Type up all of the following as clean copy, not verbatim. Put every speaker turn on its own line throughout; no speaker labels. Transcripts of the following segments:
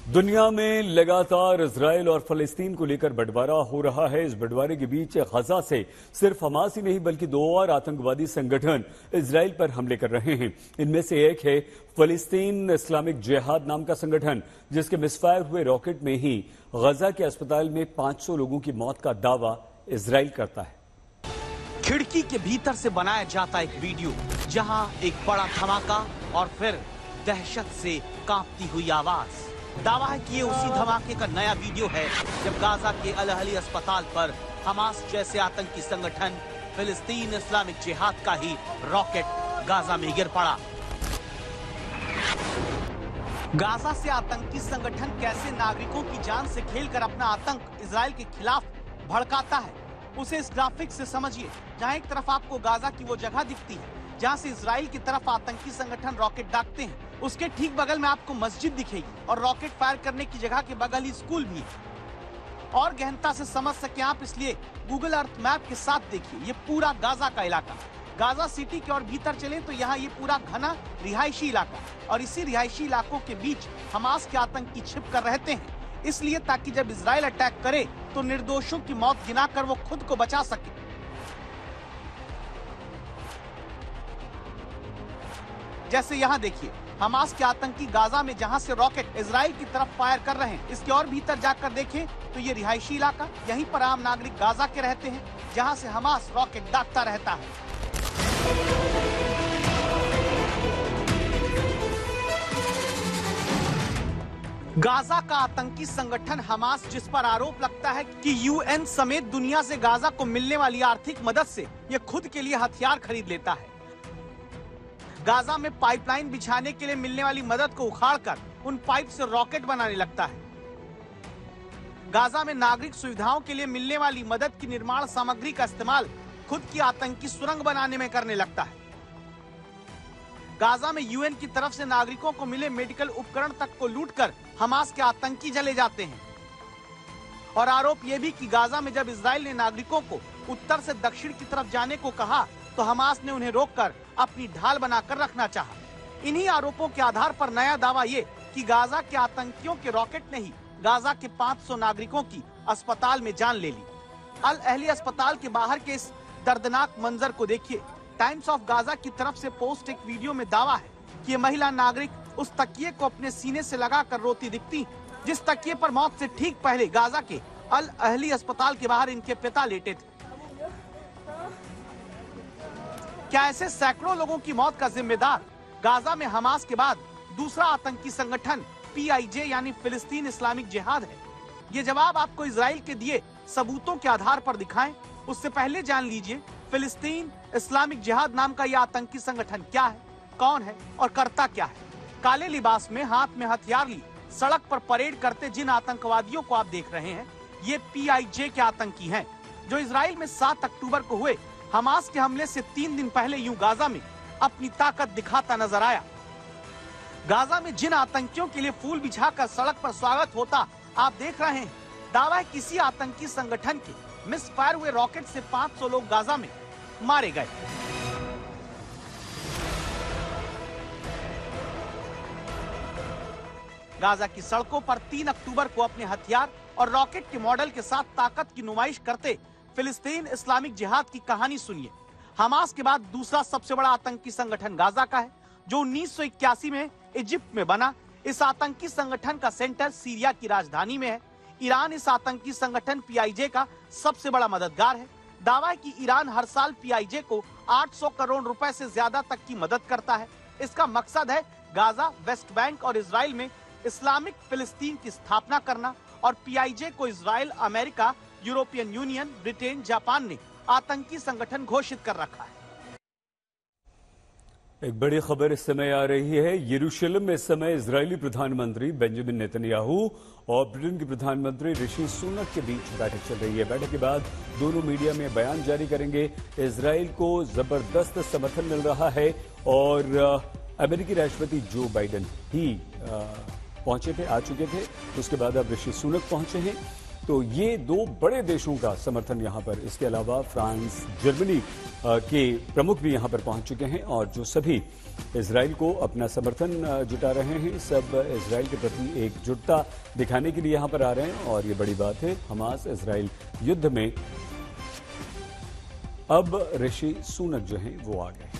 दुनिया में लगातार इजराइल और फलस्तीन को लेकर बंटवारा हो रहा है। इस बंटवारे के बीच गजा से सिर्फ हमास ही नहीं बल्कि दो और आतंकवादी संगठन इजराइल पर हमले कर रहे हैं। इनमें से एक है फलस्तीन इस्लामिक जिहाद नाम का संगठन, जिसके मिसफायर हुए रॉकेट में ही गजा के अस्पताल में 500 लोगों की मौत का दावा इजराइल करता है।
खिड़की के भीतर से बनाया जाता एक वीडियो, जहां एक बड़ा धमाका और फिर दहशत से कांपती हुई आवाज। दावा है कि ये उसी धमाके का नया वीडियो है जब गाजा के अल अहली अस्पताल पर हमास जैसे आतंकी संगठन फिलिस्तीन इस्लामिक जिहाद का ही रॉकेट गाजा में गिर पड़ा। गाजा से आतंकी संगठन कैसे नागरिकों की जान से खेलकर अपना आतंक इजराइल के खिलाफ भड़काता है, उसे इस ग्राफिक से समझिए। जहां एक तरफ आपको गाजा की वो जगह दिखती है जहां से इजराइल की तरफ आतंकी संगठन रॉकेट दागते हैं, उसके ठीक बगल में आपको मस्जिद दिखेगी और रॉकेट फायर करने की जगह के बगल ही स्कूल भी है। और गहनता से समझ सके आप, इसलिए गूगल अर्थ मैप के साथ देखिए ये पूरा गाजा का इलाका। गाजा सिटी के और भीतर चलें तो यहाँ ये पूरा घना रिहायशी इलाका, और इसी रिहायशी इलाकों के बीच हमास के आतंकी छिप कर रहते हैं, इसलिए ताकि जब इजराइल अटैक करे तो निर्दोषों की मौत गिनाकर वो खुद को बचा सके। जैसे यहाँ देखिए, हमास के आतंकी गाजा में जहाँ से रॉकेट इजराइल की तरफ फायर कर रहे हैं, इसके और भीतर जाकर देखें तो ये रिहायशी इलाका, यहीं पर आम नागरिक गाजा के रहते हैं जहाँ से हमास रॉकेट दागता रहता है। गाजा का आतंकी संगठन हमास, जिस पर आरोप लगता है कि यूएन समेत दुनिया से गाजा को मिलने वाली आर्थिक मदद से ये खुद के लिए हथियार खरीद लेता है। गाजा में पाइपलाइन बिछाने के लिए मिलने वाली मदद को उखाड़कर उन पाइप से रॉकेट बनाने लगता है। गाजा में नागरिक सुविधाओं के लिए मिलने वाली मदद की निर्माण सामग्री का इस्तेमाल खुद की आतंकी सुरंग बनाने में करने लगता है। गाजा में यूएन की तरफ से नागरिकों को मिले मेडिकल उपकरण तक को लूटकर हमास के आतंकी जले जाते हैं। और आरोप यह भी कि गाजा में जब इजराइल ने नागरिकों को उत्तर से दक्षिण की तरफ जाने को कहा तो हमास ने उन्हें रोककर अपनी ढाल बनाकर रखना चाहा। इन्हीं आरोपों के आधार पर नया दावा ये कि गाजा के आतंकियों के रॉकेट ने ही गाजा के 500 नागरिकों की अस्पताल में जान ले ली। अल अहली अस्पताल के बाहर के इस दर्दनाक मंजर को देखिए। टाइम्स ऑफ गाजा की तरफ से पोस्ट एक वीडियो में दावा है कि ये महिला नागरिक उस तकिए को अपने सीने से लगाकर रोती दिखती, जिस तकिए पर मौत से ठीक पहले गाजा के अल अहली अस्पताल के बाहर इनके पिता लेटे थे। क्या ऐसे सैकड़ों लोगों की मौत का जिम्मेदार गाजा में हमास के बाद दूसरा आतंकी संगठन PIJ यानी फिलिस्तीन इस्लामिक जिहाद है? ये जवाब आपको इजराइल के दिए सबूतों के आधार पर दिखाएं, उससे पहले जान लीजिए फिलिस्तीन इस्लामिक जिहाद नाम का यह आतंकी संगठन क्या है, कौन है और करता क्या है। काले लिबास में हाथ में हथियार लिए सड़क पर परेड करते जिन आतंकवादियों को आप देख रहे हैं, ये PIJ के आतंकी हैं, जो इजराइल में 7 अक्टूबर को हुए हमास के हमले से 3 दिन पहले यूं गाजा में अपनी ताकत दिखाता नजर आया। गाजा में जिन आतंकियों के लिए फूल बिछाकर सड़क पर स्वागत होता आप देख रहे हैं, दावा है किसी आतंकी संगठन के मिसफायर हुए रॉकेट से 500 लोग गाजा में मारे गए। गाजा की सड़कों पर 3 अक्टूबर को अपने हथियार और रॉकेट के मॉडल के साथ ताकत की नुमाइश करते फिलिस्तीन इस्लामिक जिहाद की कहानी सुनिए। हमास के बाद दूसरा सबसे बड़ा आतंकी संगठन गाजा का है, जो 1981 में इजिप्ट में बना। इस आतंकी संगठन का सेंटर सीरिया की राजधानी में है। ईरान इस आतंकी संगठन PIJ का सबसे बड़ा मददगार है। दावा है कि ईरान हर साल PIJ को 800 करोड़ रुपए से ज्यादा तक की मदद करता है। इसका मकसद है गाजा, वेस्ट बैंक और इजराइल में इस्लामिक फिलिस्तीन की स्थापना करना। और PIJ को Israel, America, European Union, Britain, Japan ने आतंकी संगठन घोषित कर रखा है।
एक बड़ी खबर इस समय आ रही है। यरूशलेम में इस समय इजरायली प्रधानमंत्री बेंजामिन नेतन्याहू और ब्रिटेन के प्रधानमंत्री ऋषि सुनक के बीच बैठक चल रही है। बैठक के बाद दोनों मीडिया में बयान जारी करेंगे। इजराइल को जबरदस्त समर्थन मिल रहा है और अमेरिकी राष्ट्रपति जो बाइडेन ही पहुंचे थे, आ चुके थे। उसके बाद अब ऋषि सुनक पहुंचे हैं। तो ये दो बड़े देशों का समर्थन यहां पर, इसके अलावा फ्रांस, जर्मनी के प्रमुख भी यहां पर पहुंच चुके हैं और जो सभी इजराइल को अपना समर्थन जुटा रहे हैं, सब इजराइल के प्रति एकजुटता दिखाने के लिए यहां पर आ रहे हैं। और ये बड़ी बात है, हमास इजराइल युद्ध में अब ऋषि सुनक जो हैं वो आ गए।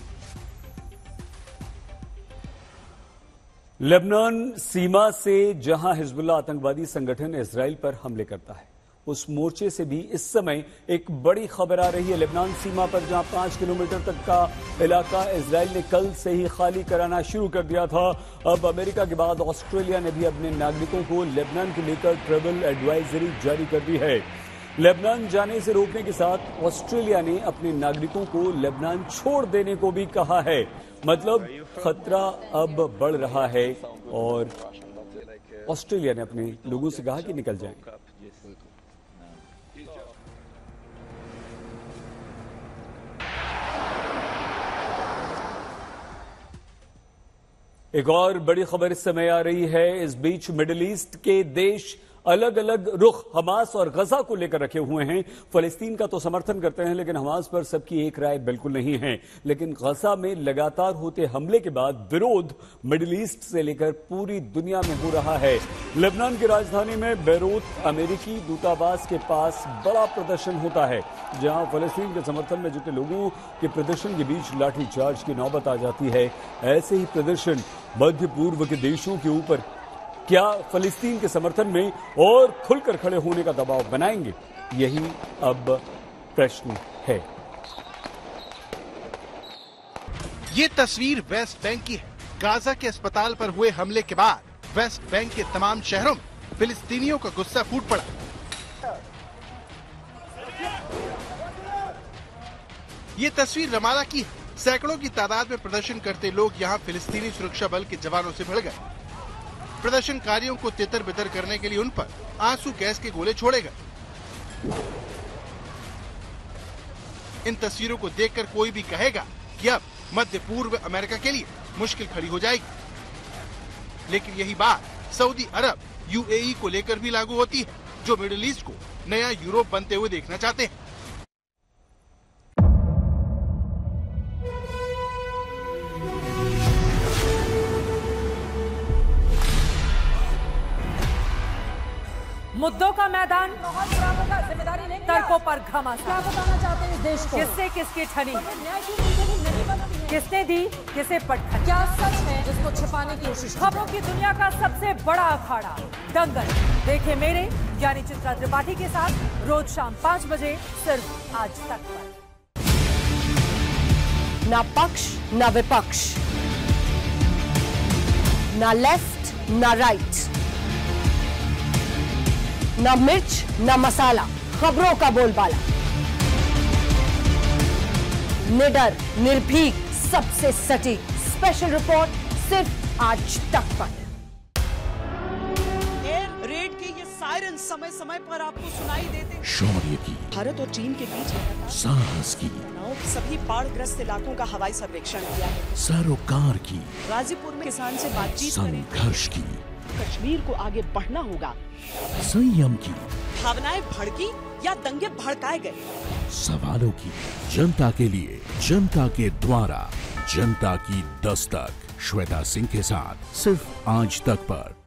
लेबनान सीमा से जहां हिजबुल्लाह आतंकवादी संगठन इजराइल पर हमले करता है, उस मोर्चे से भी इस समय एक बड़ी खबर आ रही है। लेबनान सीमा पर जहां 5 किलोमीटर तक का इलाका इजराइल ने कल से ही खाली कराना शुरू कर दिया था, अब अमेरिका के बाद ऑस्ट्रेलिया ने भी अपने नागरिकों को लेबनान को लेकर ट्रैवल एडवाइजरी जारी कर दी है। लेबनान जाने से रोकने के साथ ऑस्ट्रेलिया ने अपने नागरिकों को लेबनान छोड़ देने को भी कहा है। मतलब खतरा अब बढ़ रहा है और ऑस्ट्रेलिया ने अपने लोगों से कहा कि निकल जाएं। एक और बड़ी खबर इस समय आ रही है। इस बीच मिडिल ईस्ट के देश अलग अलग रुख हमास और गजा को लेकर रखे हुए हैं। फलस्तीन का तो समर्थन करते हैं, लेकिन हमास पर सबकी एक राय बिल्कुल नहीं है। लेकिन गजा में लगातार होते हमले के बाद विरोध मिडिल ईस्ट से लेकर पूरी दुनिया में हो रहा है। लेबनान की राजधानी में बेरूत अमेरिकी दूतावास के पास बड़ा प्रदर्शन होता है, जहां फलस्तीन के समर्थन में जुटे लोगों के प्रदर्शन के बीच लाठीचार्ज की नौबत आ जाती है। ऐसे ही प्रदर्शन मध्य पूर्व के देशों के ऊपर क्या फलस्तीन के समर्थन में और खुलकर खड़े होने का दबाव बनाएंगे, यही अब प्रश्न है।
ये तस्वीर वेस्ट बैंक की है। गाजा के अस्पताल पर हुए हमले के बाद वेस्ट बैंक के तमाम शहरों में फिलिस्तीनियों का गुस्सा फूट पड़ा। ये तस्वीर रमादा की है। सैकड़ों की तादाद में प्रदर्शन करते लोग यहाँ फिलिस्तीनी सुरक्षा बल के जवानों से भिड़ गए। प्रदर्शनकारियों को तितर बितर करने के लिए उन पर आंसू गैस के गोले छोड़े गए। इन तस्वीरों को देखकर कोई भी कहेगा कि अब मध्य पूर्व अमेरिका के लिए मुश्किल खड़ी हो जाएगी, लेकिन यही बात सऊदी अरब, यूएई को लेकर भी लागू होती है, जो मिडिल ईस्ट को नया यूरोप बनते हुए देखना चाहते हैं।
मुद्दों का मैदान, तर्कों पर घमासान, देश को किससे किसकी ठनी, किसने दी किसे पटखनी, क्या सच है जिसको छिपाने की कोशिश। खबरों की दुनिया का सबसे बड़ा अखाड़ा दंगल देखे मेरे यानी चित्रा त्रिपाठी के साथ रोज शाम 5 बजे सिर्फ आज तक पर।
ना पक्ष ना विपक्ष, ना लेफ्ट ना राइट, ना मिर्च ना मसाला, खबरों का बोलबाला, निडर निर्भीक सबसे सटीक स्पेशल रिपोर्ट सिर्फ आज तक पर।
एयर रेड के ये सायरन समय समय पर आपको सुनाई देते।
शौर्य की,
भारत और चीन के बीच
साहस की,
सभी बाढ़ग्रस्त इलाकों का हवाई सर्वेक्षण किया है।
सरोकार की,
गाजीपुर में किसान से बातचीत करें।
संघर्ष की,
कश्मीर को आगे बढ़ना होगा।
संयम की,
भावनाएं भड़की या दंगे भड़काए गए।
सवालों की, जनता के लिए, जनता के द्वारा, जनता की दस्तक। श्वेता सिंह के साथ सिर्फ आज तक पर।